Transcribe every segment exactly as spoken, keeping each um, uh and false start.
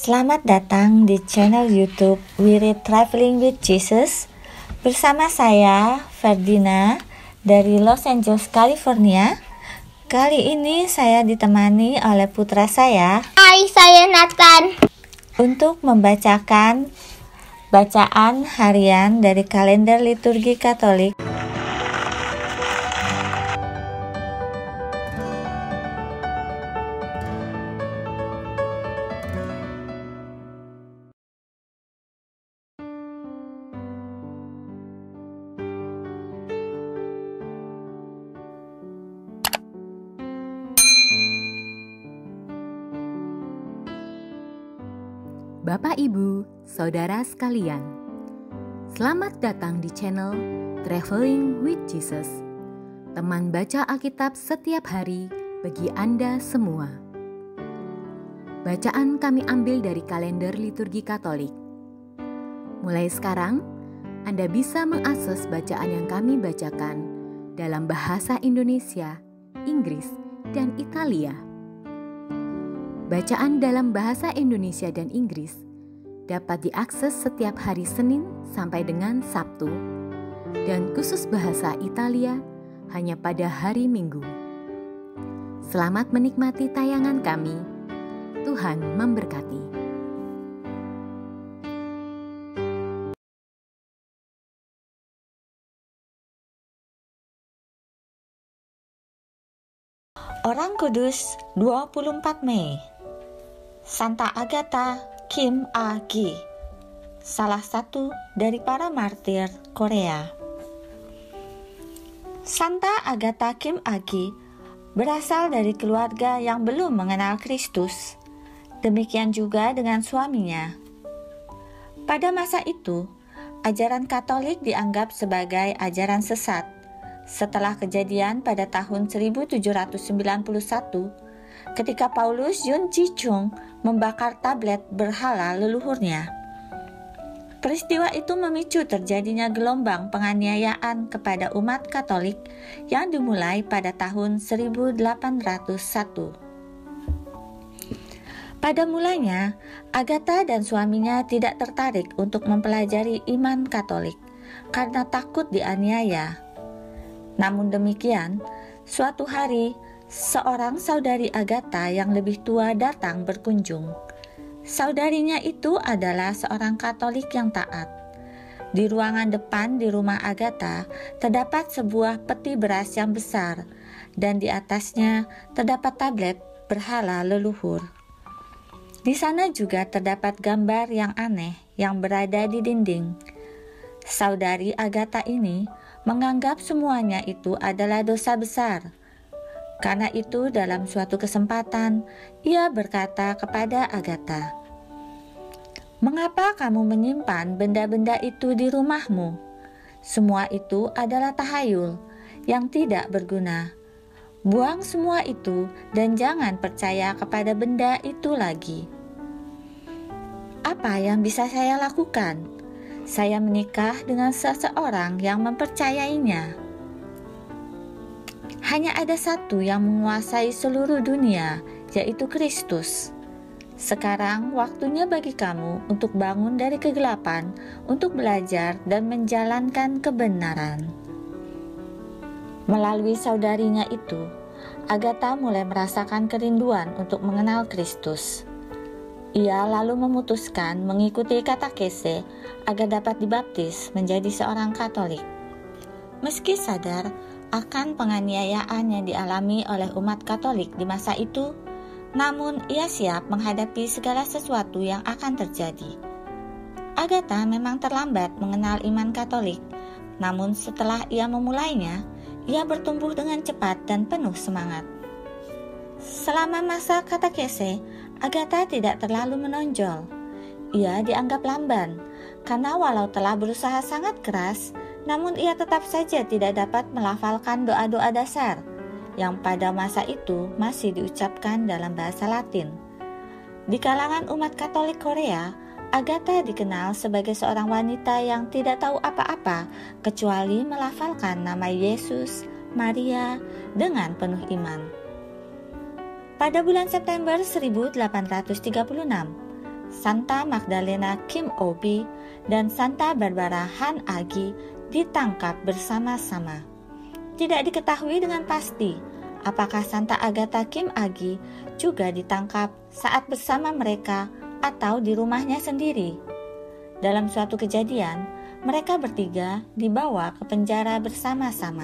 Selamat datang di channel YouTube We Read Traveling with Jesus. Bersama saya, Ferdina, dari Los Angeles, California. Kali ini saya ditemani oleh putra saya. Hai, saya Nathan. Untuk membacakan bacaan harian dari kalender liturgi Katolik. Bapak, Ibu, Saudara sekalian, selamat datang di channel Traveling with Jesus, teman baca Alkitab setiap hari bagi Anda semua. Bacaan kami ambil dari kalender liturgi Katolik. Mulai sekarang, Anda bisa mengakses bacaan yang kami bacakan dalam bahasa Indonesia, Inggris, dan Italia. Bacaan dalam bahasa Indonesia dan Inggris dapat diakses setiap hari Senin sampai dengan Sabtu, dan khusus bahasa Italia hanya pada hari Minggu. Selamat menikmati tayangan kami. Tuhan memberkati. Orang Kudus dua puluh empat Mei. Santa Agatha Kim A-gi, salah satu dari para martir Korea. Santa Agatha Kim A-gi berasal dari keluarga yang belum mengenal Kristus. Demikian juga dengan suaminya. Pada masa itu, ajaran Katolik dianggap sebagai ajaran sesat. Setelah kejadian pada tahun seribu tujuh ratus sembilan puluh satu, ketika Paulus Yun Ji Chung membakar tablet berhala leluhurnya. Peristiwa itu memicu terjadinya gelombang penganiayaan kepada umat Katolik yang dimulai pada tahun seribu delapan ratus satu. Pada mulanya, Agatha dan suaminya tidak tertarik untuk mempelajari iman Katolik karena takut dianiaya. Namun demikian, suatu hari seorang saudari Agatha yang lebih tua datang berkunjung. Saudarinya itu adalah seorang Katolik yang taat. Di ruangan depan di rumah Agatha terdapat sebuah peti beras yang besar, dan di atasnya terdapat tablet berhala leluhur. Di sana juga terdapat gambar yang aneh yang berada di dinding. Saudari Agatha ini menganggap semuanya itu adalah dosa besar. Karena itu dalam suatu kesempatan, ia berkata kepada Agatha, "Mengapa kamu menyimpan benda-benda itu di rumahmu? Semua itu adalah tahayul yang tidak berguna. Buang semua itu dan jangan percaya kepada benda itu lagi." Apa yang bisa saya lakukan? Saya menikah dengan seseorang yang mempercayainya. Hanya ada satu yang menguasai seluruh dunia, yaitu Kristus. Sekarang waktunya bagi kamu untuk bangun dari kegelapan, untuk belajar dan menjalankan kebenaran. Melalui saudarinya itu, Agatha mulai merasakan kerinduan untuk mengenal Kristus. Ia lalu memutuskan mengikuti katekese agar dapat dibaptis menjadi seorang Katolik. Meski sadar akan penganiayaan yang dialami oleh umat Katolik di masa itu, namun ia siap menghadapi segala sesuatu yang akan terjadi. Agatha memang terlambat mengenal iman Katolik, namun setelah ia memulainya, ia bertumbuh dengan cepat dan penuh semangat. Selama masa katekese, Agatha tidak terlalu menonjol. Ia dianggap lamban, karena walau telah berusaha sangat keras, namun ia tetap saja tidak dapat melafalkan doa-doa dasar yang pada masa itu masih diucapkan dalam bahasa Latin. Di kalangan umat Katolik Korea, Agatha dikenal sebagai seorang wanita yang tidak tahu apa-apa kecuali melafalkan nama Yesus, Maria dengan penuh iman. Pada bulan September seribu delapan ratus tiga puluh enam, Santa Magdalena Kim Obi, dan Santa Barbara Han Agi ditangkap bersama-sama. Tidak diketahui dengan pasti apakah Santa Agatha Kim Agi juga ditangkap saat bersama mereka atau di rumahnya sendiri. Dalam suatu kejadian, mereka bertiga dibawa ke penjara bersama-sama.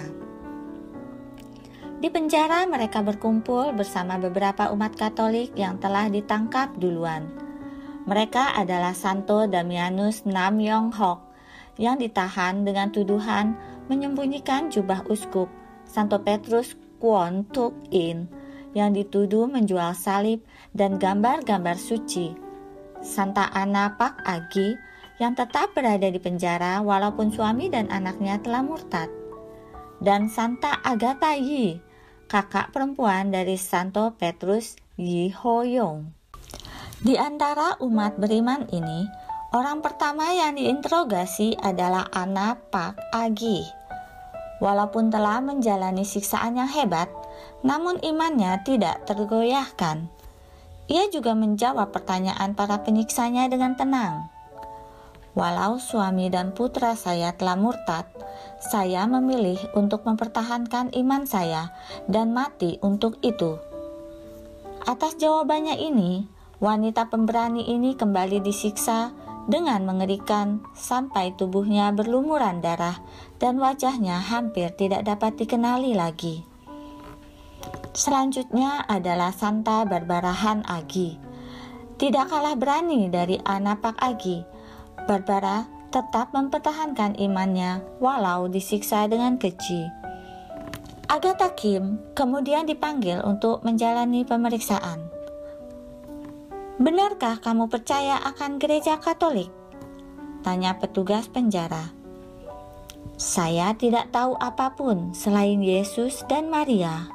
Di penjara mereka berkumpul bersama beberapa umat Katolik yang telah ditangkap duluan. Mereka adalah Santo Damianus Namyonghok yang ditahan dengan tuduhan menyembunyikan jubah uskup, Santo Petrus Kwon Tuk In yang dituduh menjual salib dan gambar-gambar suci, Santa Anna Pak Agi yang tetap berada di penjara walaupun suami dan anaknya telah murtad, dan Santa Agatha Yi, kakak perempuan dari Santo Petrus Yi Hoyong. Di antara umat beriman ini, orang pertama yang diinterogasi adalah Anna Pak Agi. Walaupun telah menjalani siksaan yang hebat, namun imannya tidak tergoyahkan. Ia juga menjawab pertanyaan para penyiksanya dengan tenang. Walau suami dan putra saya telah murtad, saya memilih untuk mempertahankan iman saya dan mati untuk itu. Atas jawabannya ini, wanita pemberani ini kembali disiksa dengan mengerikan sampai tubuhnya berlumuran darah dan wajahnya hampir tidak dapat dikenali lagi. Selanjutnya adalah Santa Barbara Han Agi. Tidak kalah berani dari Anna Pak Agi, Barbara tetap mempertahankan imannya walau disiksa dengan keji. Agatha Kim kemudian dipanggil untuk menjalani pemeriksaan. "Benarkah kamu percaya akan gereja Katolik?" tanya petugas penjara. "Saya tidak tahu apapun selain Yesus dan Maria."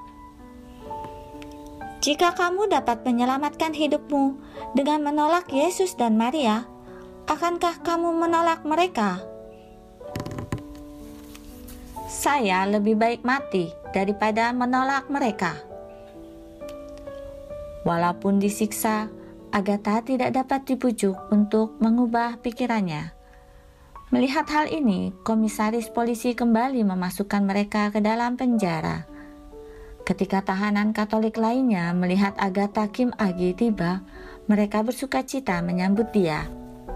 "Jika kamu dapat menyelamatkan hidupmu dengan menolak Yesus dan Maria, akankah kamu menolak mereka?" "Saya lebih baik mati daripada menolak mereka." Walaupun disiksa, Agatha tidak dapat dibujuk untuk mengubah pikirannya. Melihat hal ini, komisaris polisi kembali memasukkan mereka ke dalam penjara. Ketika tahanan Katolik lainnya melihat Agatha Kim Agi tiba, mereka bersukacita menyambut dia.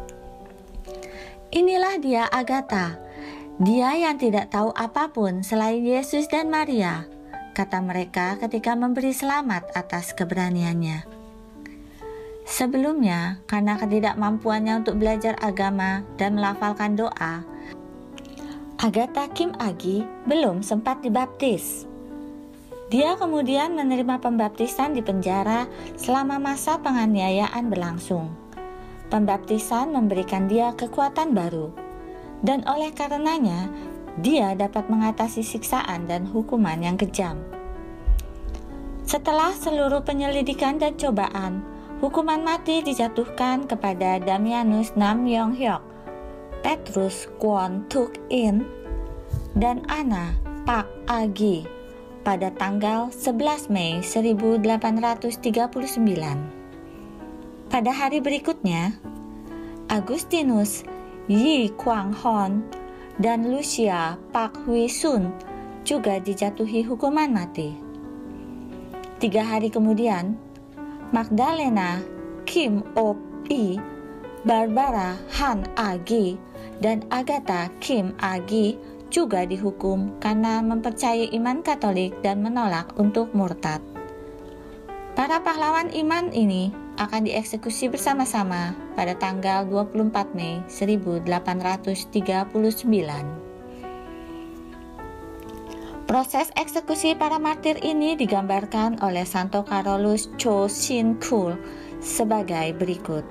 "Inilah dia Agatha, dia yang tidak tahu apapun selain Yesus dan Maria," kata mereka ketika memberi selamat atas keberaniannya. Sebelumnya, karena ketidakmampuannya untuk belajar agama dan melafalkan doa, Agatha Kim Agi belum sempat dibaptis. Dia kemudian menerima pembaptisan di penjara selama masa penganiayaan berlangsung. Pembaptisan memberikan dia kekuatan baru, dan oleh karenanya, dia dapat mengatasi siksaan dan hukuman yang kejam. Setelah seluruh penyelidikan dan cobaan, hukuman mati dijatuhkan kepada Damianus Namyonghok, Petrus Kwon Tuk In, dan Anna Pak Agi pada tanggal sebelas Mei seribu delapan ratus tiga puluh sembilan. Pada hari berikutnya, Agustinus Yi Kwang Hon dan Lucia Pak Hui Sun juga dijatuhi hukuman mati. Tiga hari kemudian, Magdalena Kim Obi, Barbara Han Agi, dan Agatha Kim Agi juga dihukum karena mempercayai iman Katolik dan menolak untuk murtad. Para pahlawan iman ini akan dieksekusi bersama-sama pada tanggal dua puluh empat Mei seribu delapan ratus tiga puluh sembilan. Proses eksekusi para martir ini digambarkan oleh Santo Carolus Cho Sin Kul sebagai berikut.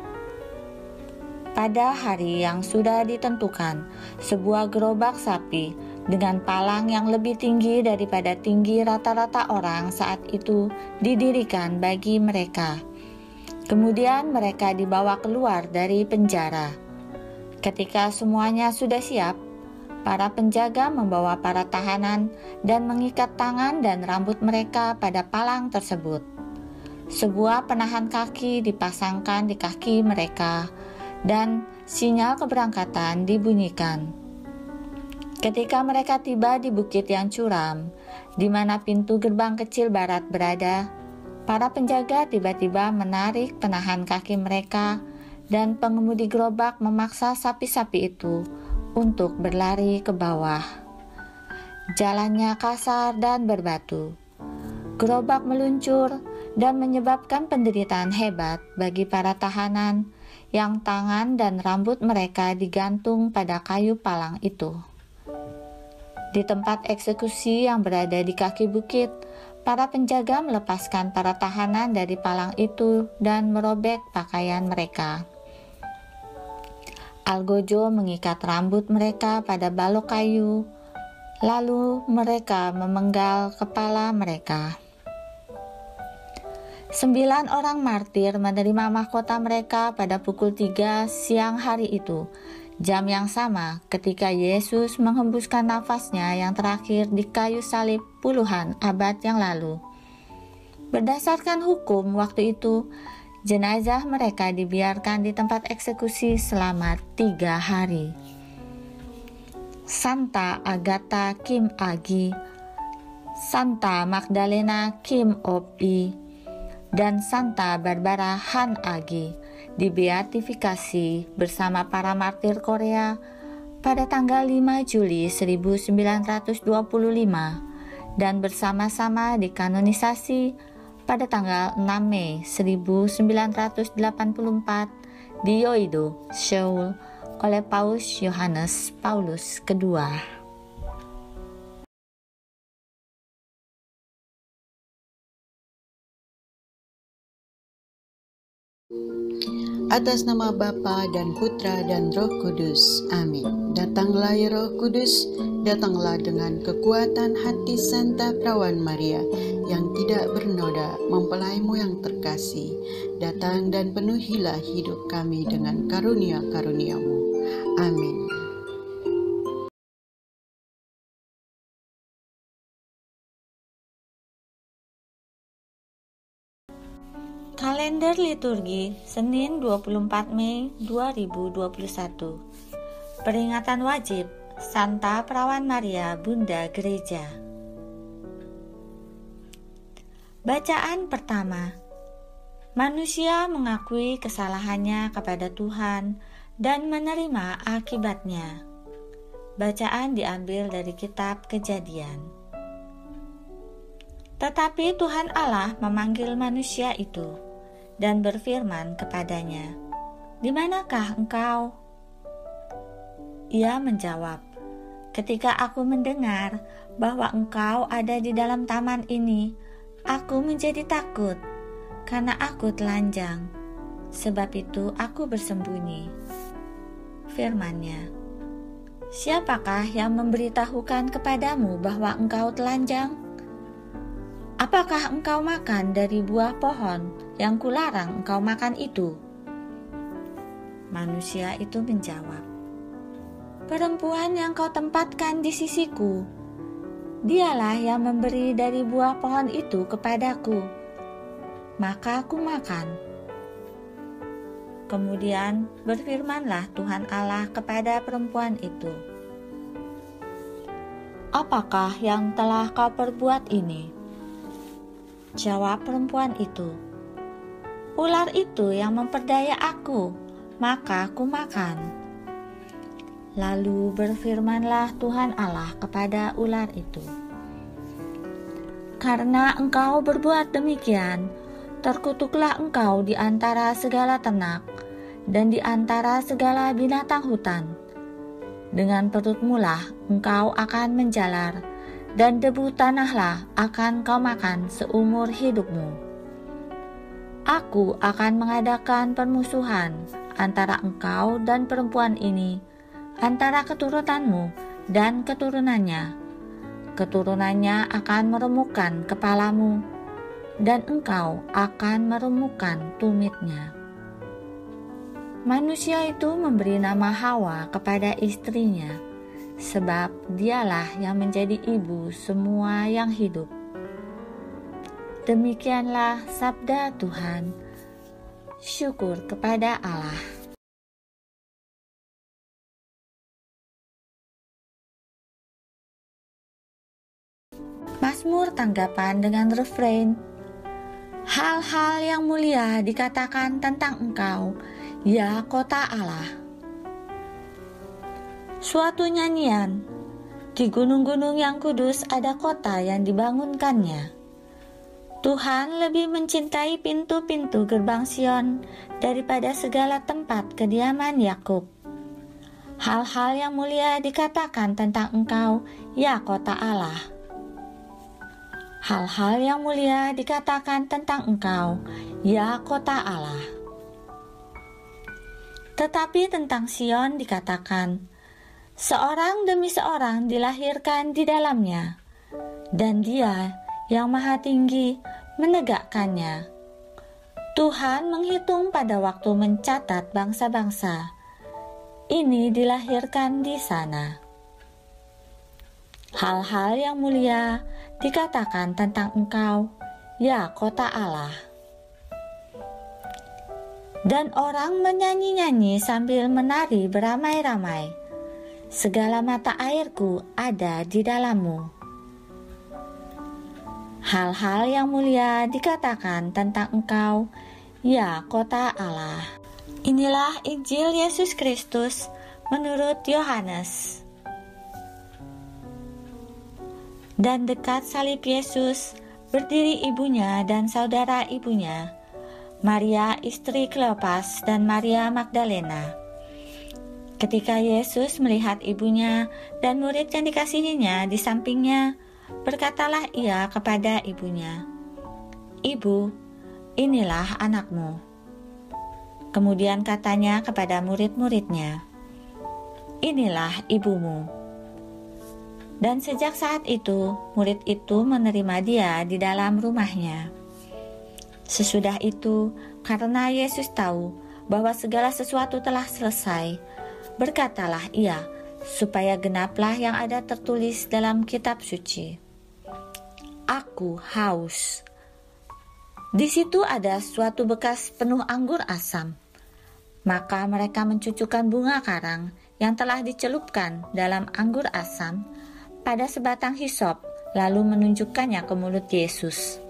Pada hari yang sudah ditentukan, sebuah gerobak sapi dengan palang yang lebih tinggi daripada tinggi rata-rata orang saat itu didirikan bagi mereka. Kemudian mereka dibawa keluar dari penjara. Ketika semuanya sudah siap, para penjaga membawa para tahanan dan mengikat tangan dan rambut mereka pada palang tersebut. Sebuah penahan kaki dipasangkan di kaki mereka, dan sinyal keberangkatan dibunyikan. Ketika mereka tiba di bukit yang curam, di mana pintu gerbang kecil barat berada, para penjaga tiba-tiba menarik penahan kaki mereka, dan pengemudi gerobak memaksa sapi-sapi itu untuk berlari ke bawah. Jalannya kasar dan berbatu. Gerobak meluncur dan menyebabkan penderitaan hebat bagi para tahanan yang tangan dan rambut mereka digantung pada kayu palang itu. Di tempat eksekusi yang berada di kaki bukit, para penjaga melepaskan para tahanan dari palang itu dan merobek pakaian mereka. Algojo mengikat rambut mereka pada balok kayu, lalu mereka memenggal kepala mereka. Sembilan orang martir menerima mahkota mereka pada pukul tiga siang hari itu, jam yang sama ketika Yesus menghembuskan nafasnya yang terakhir di kayu salib puluhan abad yang lalu. Berdasarkan hukum waktu itu, jenazah mereka dibiarkan di tempat eksekusi selama tiga hari. Santa Agatha Kim Agi, Santa Magdalena Kim Op-i, dan Santa Barbara Han Agi dibeatifikasi bersama para martir Korea pada tanggal lima Juli seribu sembilan ratus dua puluh lima dan bersama-sama dikanonisasi pada tanggal enam Mei seribu sembilan ratus delapan puluh empat di Yeouido, Seoul oleh Paus Yohanes Paulus kedua. Atas nama Bapa dan Putra dan Roh Kudus. Amin. Datanglah ya Roh Kudus, datanglah dengan kekuatan hati Santa Perawan Maria yang tidak bernoda, mempelaimu yang terkasih. Datang dan penuhilah hidup kami dengan karunia-karuniamu. Amin. Kalender liturgi Senin dua puluh empat Mei dua ribu dua puluh satu. Peringatan wajib Santa Perawan Maria Bunda Gereja. Bacaan pertama. Manusia mengakui kesalahannya kepada Tuhan dan menerima akibatnya. Bacaan diambil dari kitab Kejadian. Tetapi Tuhan Allah memanggil manusia itu dan berfirman kepadanya, "Di manakah engkau?" Ia menjawab, "Ketika aku mendengar bahwa engkau ada di dalam taman ini, aku menjadi takut, karena aku telanjang. Sebab itu aku bersembunyi." Firman-Nya, "Siapakah yang memberitahukan kepadamu bahwa engkau telanjang? Apakah engkau makan dari buah pohon yang kularang engkau makan itu?" Manusia itu menjawab, "Perempuan yang kau tempatkan di sisiku, dialah yang memberi dari buah pohon itu kepadaku. Maka aku makan." Kemudian berfirmanlah Tuhan Allah kepada perempuan itu, "Apakah yang telah kau perbuat ini?" Jawab perempuan itu, "Ular itu yang memperdaya aku, maka aku makan." Lalu berfirmanlah Tuhan Allah kepada ular itu, "Karena engkau berbuat demikian, terkutuklah engkau di antara segala ternak dan di antara segala binatang hutan. Dengan perutmulah engkau akan menjalar, dan debu tanahlah akan kau makan seumur hidupmu. Aku akan mengadakan permusuhan antara engkau dan perempuan ini, antara keturunanmu dan keturunannya. Keturunannya akan meremukkan kepalamu, dan engkau akan meremukkan tumitnya." Manusia itu memberi nama Hawa kepada istrinya, sebab dialah yang menjadi ibu semua yang hidup. Demikianlah sabda Tuhan. Syukur kepada Allah. Mazmur tanggapan dengan refrain, hal-hal yang mulia dikatakan tentang Engkau, ya kota Allah. Suatu nyanyian, di gunung-gunung yang kudus ada kota yang dibangunkannya. Tuhan lebih mencintai pintu-pintu gerbang Sion daripada segala tempat kediaman Yakub. Hal-hal yang mulia dikatakan tentang Engkau, ya kota Allah. Hal-hal yang mulia dikatakan tentang Engkau, ya kota Allah. Tetapi tentang Sion dikatakan, seorang demi seorang dilahirkan di dalamnya, dan Dia yang Maha Tinggi menegakkannya. Tuhan menghitung pada waktu mencatat bangsa-bangsa. Ini dilahirkan di sana. Hal-hal yang mulia dikatakan tentang Engkau, ya kota Allah. Dan orang menyanyi-nyanyi sambil menari beramai-ramai. Segala mata airku ada di dalammu. Hal-hal yang mulia dikatakan tentang Engkau, ya kota Allah. Inilah Injil Yesus Kristus menurut Yohanes. Dan dekat salib Yesus berdiri ibunya dan saudara ibunya, Maria istri Kleopas dan Maria Magdalena. Ketika Yesus melihat ibunya dan murid yang dikasihinya di sampingnya, berkatalah ia kepada ibunya, "Ibu, inilah anakmu." Kemudian katanya kepada murid-muridnya, "Inilah ibumu." Dan sejak saat itu, murid itu menerima dia di dalam rumahnya. Sesudah itu, karena Yesus tahu bahwa segala sesuatu telah selesai, berkatalah ia, supaya genaplah yang ada tertulis dalam kitab suci, "Aku haus." Di situ ada suatu bekas penuh anggur asam. Maka mereka mencucukkan bunga karang yang telah dicelupkan dalam anggur asam pada sebatang hisop, lalu menunjukkannya ke mulut Yesus.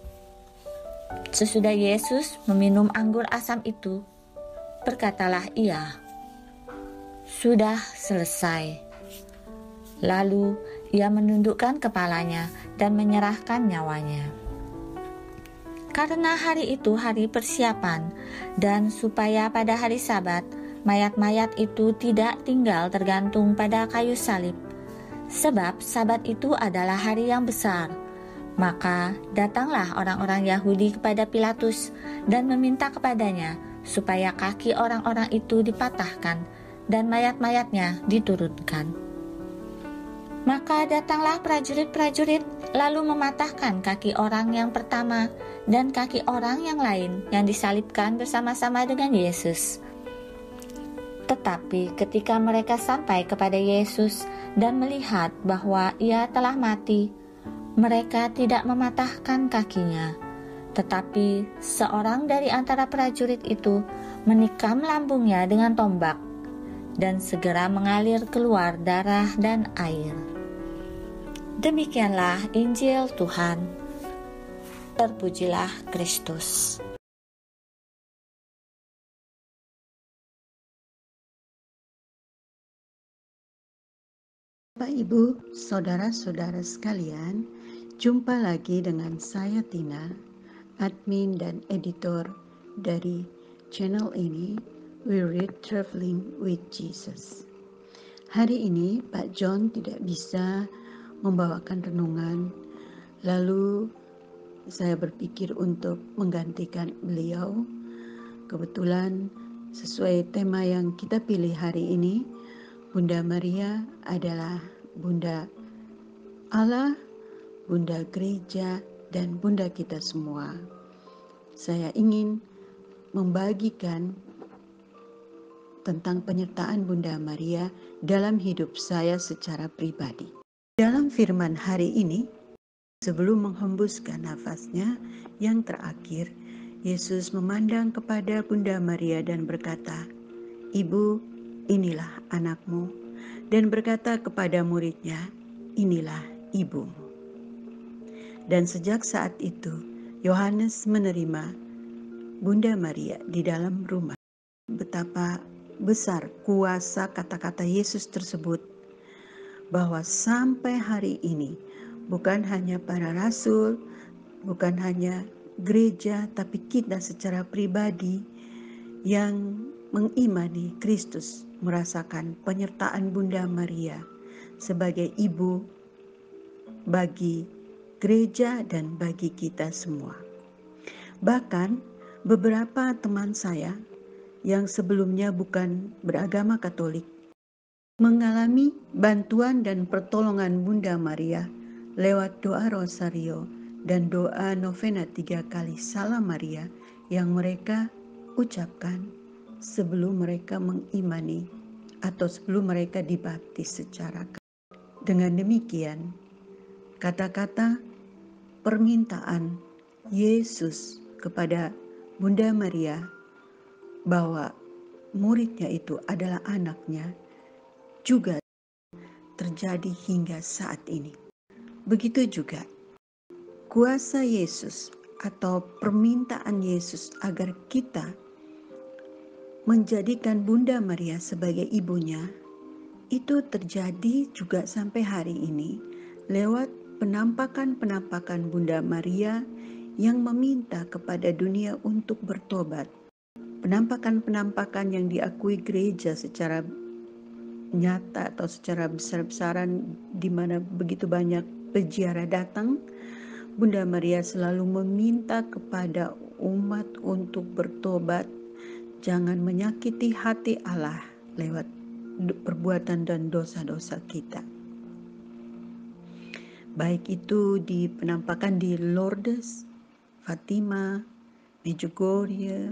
Sesudah Yesus meminum anggur asam itu, berkatalah ia, "Sudah selesai." Lalu ia menundukkan kepalanya dan menyerahkan nyawanya. Karena hari itu hari persiapan, dan supaya pada hari Sabat mayat-mayat itu tidak tinggal tergantung pada kayu salib, sebab Sabat itu adalah hari yang besar, maka datanglah orang-orang Yahudi kepada Pilatus dan meminta kepadanya supaya kaki orang-orang itu dipatahkan dan mayat-mayatnya diturunkan. Maka datanglah prajurit-prajurit lalu mematahkan kaki orang yang pertama dan kaki orang yang lain yang disalibkan bersama-sama dengan Yesus. Tetapi ketika mereka sampai kepada Yesus dan melihat bahwa ia telah mati, mereka tidak mematahkan kakinya. Tetapi seorang dari antara prajurit itu menikam lambungnya dengan tombak, dan segera mengalir keluar darah dan air. Demikianlah Injil Tuhan. Terpujilah Kristus. Bapak, Ibu, saudara-saudara sekalian, jumpa lagi dengan saya Tina, admin dan editor dari channel ini, We Read Traveling with Jesus. Hari ini Pak John tidak bisa membawakan renungan, lalu saya berpikir untuk menggantikan beliau. Kebetulan sesuai tema yang kita pilih hari ini, Bunda Maria adalah Bunda Allah, Bunda Gereja, dan Bunda kita semua. Saya ingin membagikan tentang penyertaan Bunda Maria dalam hidup saya secara pribadi. Dalam firman hari ini, Sebelum menghembuskan nafasnya yang terakhir, Yesus memandang kepada Bunda Maria dan berkata, "Ibu, inilah anakmu," dan berkata kepada muridnya, "Inilah ibumu." Dan sejak saat itu, Yohanes menerima Bunda Maria di dalam rumah. Betapa besar kuasa kata-kata Yesus tersebut, bahwa sampai hari ini bukan hanya para rasul, bukan hanya gereja, tapi kita secara pribadi yang mengimani Kristus merasakan penyertaan Bunda Maria sebagai ibu bagi gereja dan bagi kita semua. Bahkan beberapa teman saya yang sebelumnya bukan beragama Katolik mengalami bantuan dan pertolongan Bunda Maria lewat doa rosario dan doa novena tiga kali Salam Maria yang mereka ucapkan sebelum mereka mengimani atau sebelum mereka dibaptis secara Katolik. Dengan demikian, kata-kata permintaan Yesus kepada Bunda Maria bahwa muridnya itu adalah anaknya juga terjadi hingga saat ini. Begitu juga kuasa Yesus atau permintaan Yesus agar kita menjadikan Bunda Maria sebagai ibunya itu terjadi juga sampai hari ini lewat penampakan-penampakan Bunda Maria yang meminta kepada dunia untuk bertobat. Penampakan-penampakan yang diakui gereja secara nyata atau secara besar-besaran, di mana begitu banyak peziarah datang, Bunda Maria selalu meminta kepada umat untuk bertobat, jangan menyakiti hati Allah lewat perbuatan dan dosa-dosa kita. Baik itu di penampakan di Lourdes, Fatima, Medjugorje,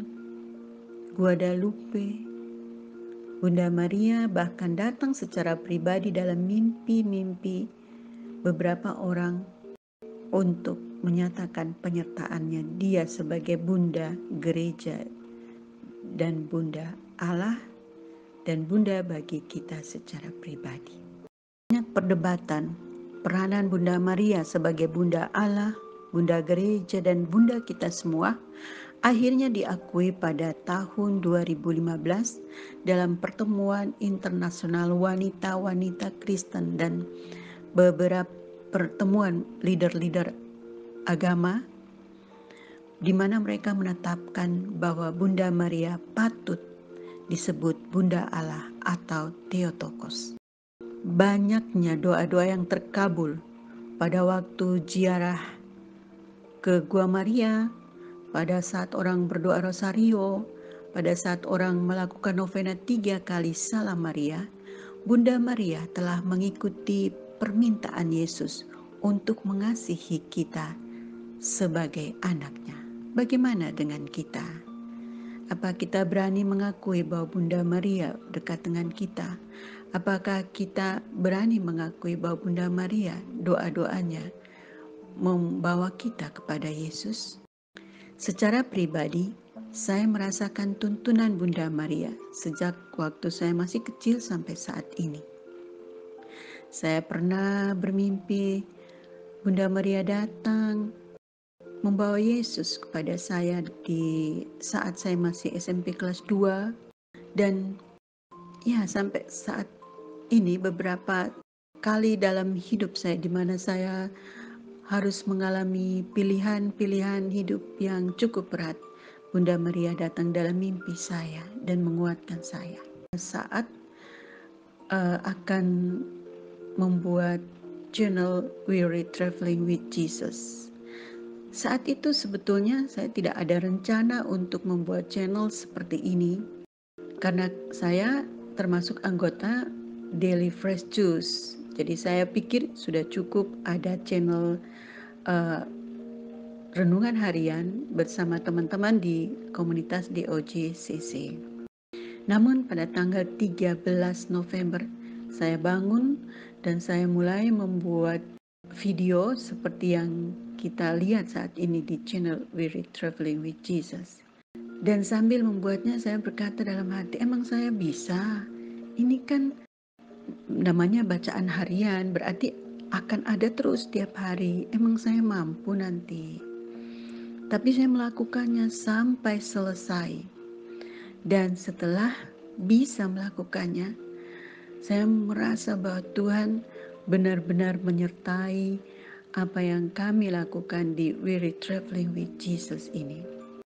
Guadalupe, Bunda Maria bahkan datang secara pribadi dalam mimpi-mimpi beberapa orang untuk menyatakan penyertaannya dia sebagai Bunda Gereja dan Bunda Allah dan Bunda bagi kita secara pribadi. Banyak perdebatan peranan Bunda Maria sebagai Bunda Allah, Bunda Gereja dan Bunda kita semua akhirnya diakui pada tahun dua ribu lima belas dalam pertemuan internasional wanita-wanita Kristen dan beberapa pertemuan leader-leader agama di mana mereka menetapkan bahwa Bunda Maria patut disebut Bunda Allah atau Theotokos. Banyaknya doa-doa yang terkabul pada waktu ziarah ke Gua Maria, pada saat orang berdoa rosario, pada saat orang melakukan novena tiga kali Salam Maria, Bunda Maria telah mengikuti permintaan Yesus untuk mengasihi kita sebagai anaknya. Bagaimana dengan kita? Apa kita berani mengakui bahwa Bunda Maria dekat dengan kita? Apakah kita berani mengakui bahwa Bunda Maria doa-doanya membawa kita kepada Yesus? Secara pribadi, saya merasakan tuntunan Bunda Maria sejak waktu saya masih kecil sampai saat ini. Saya pernah bermimpi Bunda Maria datang membawa Yesus kepada saya di saat saya masih S M P kelas dua, dan ya sampai saat ini beberapa kali dalam hidup saya di mana saya harus mengalami pilihan-pilihan hidup yang cukup berat, Bunda Maria datang dalam mimpi saya dan menguatkan saya. Saat uh, akan membuat channel Weary Traveling with Jesus, saat itu sebetulnya saya tidak ada rencana untuk membuat channel seperti ini, karena saya termasuk anggota Daily Fresh Juice. Jadi saya pikir sudah cukup ada channel uh, renungan harian bersama teman-teman di komunitas D O J C C. Namun pada tanggal tiga belas November saya bangun dan saya mulai membuat video seperti yang kita lihat saat ini di channel We're Traveling with Jesus. Dan sambil membuatnya saya berkata dalam hati, emang saya bisa? Ini kan namanya bacaan harian, berarti akan ada terus setiap hari. Emang saya mampu nanti? Tapi saya melakukannya sampai selesai. Dan setelah bisa melakukannya, saya merasa bahwa Tuhan benar-benar menyertai apa yang kami lakukan di We're Traveling with Jesus ini.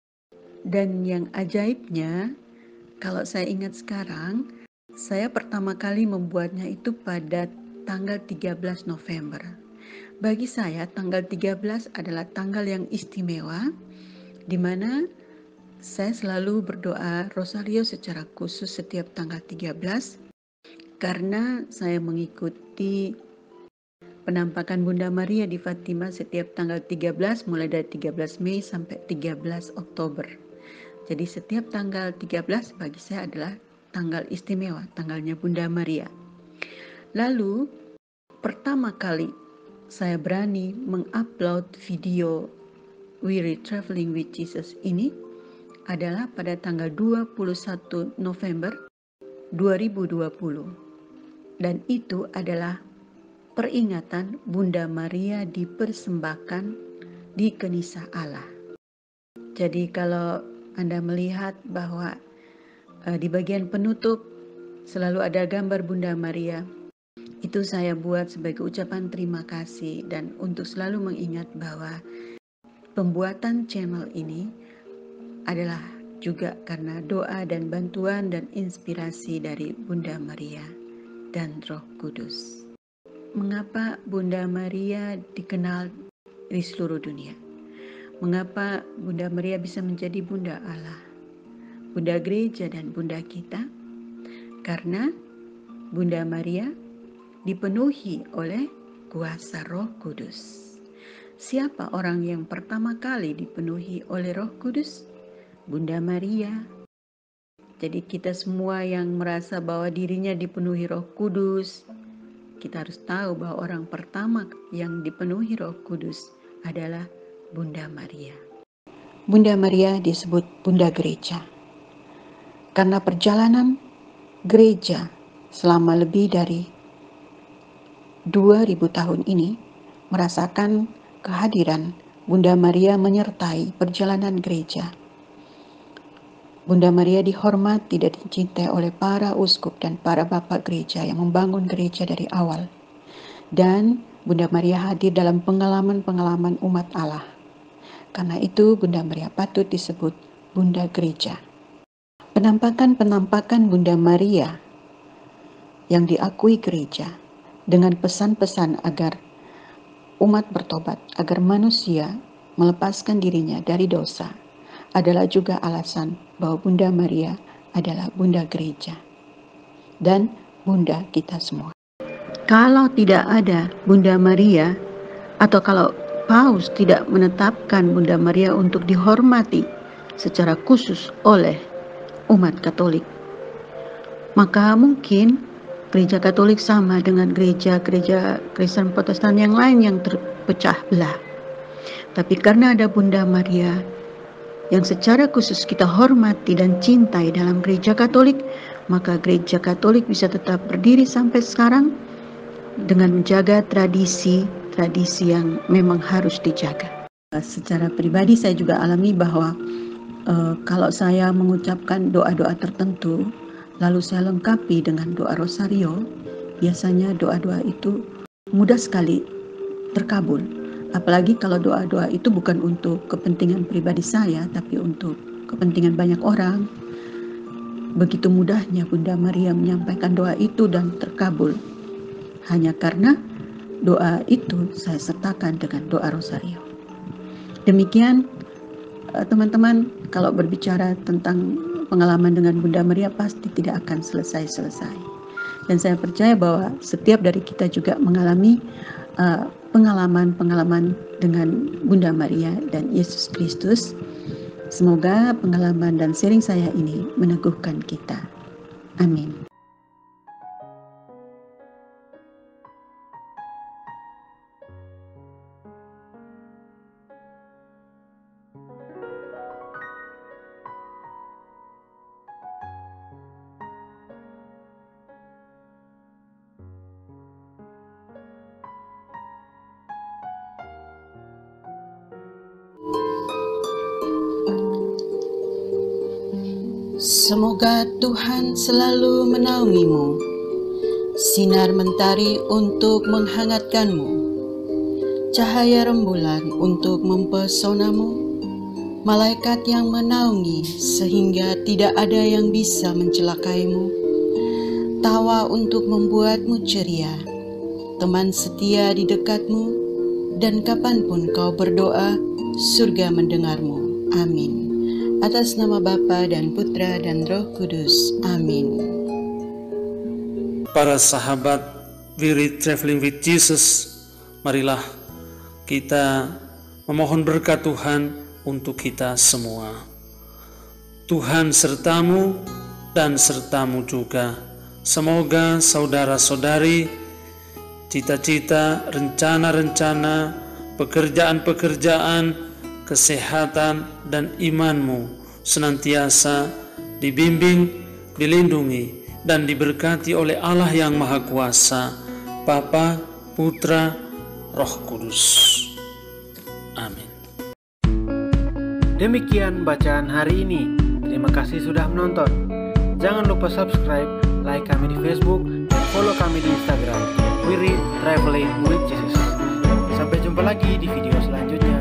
Dan yang ajaibnya, kalau saya ingat sekarang, saya pertama kali membuatnya itu pada tanggal tiga belas November. Bagi saya tanggal tiga belas adalah tanggal yang istimewa, di mana saya selalu berdoa rosario secara khusus setiap tanggal tiga belas, karena saya mengikuti penampakan Bunda Maria di Fatima setiap tanggal tiga belas, mulai dari tiga belas Mei sampai tiga belas Oktober. Jadi setiap tanggal tiga belas bagi saya adalah tanggal istimewa, tanggalnya Bunda Maria. Lalu pertama kali saya berani mengupload video We're Traveling with Jesus ini adalah pada tanggal dua puluh satu November dua ribu dua puluh. Dan itu adalah peringatan Bunda Maria dipersembahkan di Kenisa Allah. Jadi kalau Anda melihat bahwa uh, di bagian penutup selalu ada gambar Bunda Maria, itu saya buat sebagai ucapan terima kasih dan untuk selalu mengingat bahwa pembuatan channel ini adalah juga karena doa dan bantuan dan inspirasi dari Bunda Maria dan Roh Kudus. Mengapa Bunda Maria dikenal di seluruh dunia? Mengapa Bunda Maria bisa menjadi Bunda Allah, Bunda Gereja dan Bunda kita? Karena Bunda Maria dipenuhi oleh kuasa Roh Kudus. Siapa orang yang pertama kali dipenuhi oleh Roh Kudus? Bunda Maria. Jadi kita semua yang merasa bahwa dirinya dipenuhi Roh Kudus, kita harus tahu bahwa orang pertama yang dipenuhi Roh Kudus adalah Bunda Maria. Bunda Maria disebut Bunda Gereja karena perjalanan gereja selama lebih dari dua ribu tahun ini merasakan kehadiran Bunda Maria menyertai perjalanan gereja. Bunda Maria dihormati dan dicintai oleh para uskup dan para bapak gereja yang membangun gereja dari awal. Dan Bunda Maria hadir dalam pengalaman-pengalaman umat Allah. Karena itu Bunda Maria patut disebut Bunda Gereja. Penampakan-penampakan Bunda Maria yang diakui gereja dengan pesan-pesan agar umat bertobat, agar manusia melepaskan dirinya dari dosa, adalah juga alasan bahwa Bunda Maria adalah Bunda Gereja dan Bunda kita semua. Kalau tidak ada Bunda Maria, atau kalau Paus tidak menetapkan Bunda Maria untuk dihormati secara khusus oleh umat Katolik, maka mungkin Gereja Katolik sama dengan gereja-gereja Kristen Protestan yang lain yang terpecah belah. Tapi karena ada Bunda Maria yang secara khusus kita hormati dan cintai dalam Gereja Katolik, maka Gereja Katolik bisa tetap berdiri sampai sekarang dengan menjaga tradisi-tradisi yang memang harus dijaga. Secara pribadi saya juga alami bahwa uh, kalau saya mengucapkan doa-doa tertentu, lalu saya lengkapi dengan doa rosario, biasanya doa-doa itu mudah sekali terkabul. Apalagi kalau doa-doa itu bukan untuk kepentingan pribadi saya, tapi untuk kepentingan banyak orang. Begitu mudahnya Bunda Maria menyampaikan doa itu dan terkabul. Hanya karena doa itu saya sertakan dengan doa rosario. Demikian teman-teman, kalau berbicara tentang pengalaman dengan Bunda Maria pasti tidak akan selesai-selesai. Dan saya percaya bahwa setiap dari kita juga mengalami uh, pengalaman-pengalaman dengan Bunda Maria dan Yesus Kristus. Semoga pengalaman dan sharing saya ini meneguhkan kita. Amin. Semoga Tuhan selalu menaungimu, sinar mentari untuk menghangatkanmu, cahaya rembulan untuk mempesonamu, malaikat yang menaungi sehingga tidak ada yang bisa mencelakaimu, tawa untuk membuatmu ceria, teman setia di dekatmu, dan kapanpun kau berdoa, surga mendengarmu. Amin. Atas nama Bapa dan Putra dan Roh Kudus. Amin. Para sahabat We Read Traveling with Jesus, marilah kita memohon berkat Tuhan untuk kita semua. Tuhan sertamu dan sertamu juga. Semoga saudara-saudari, cita-cita, rencana-rencana, pekerjaan-pekerjaan, kesehatan, dan imanmu senantiasa dibimbing, dilindungi, dan diberkati oleh Allah yang Maha Kuasa, Bapa, Putra, Roh Kudus. Amin. Demikian bacaan hari ini. Terima kasih sudah menonton. Jangan lupa subscribe, like kami di Facebook, dan follow kami di Instagram. We Read Traveling with Jesus. Sampai jumpa lagi di video selanjutnya.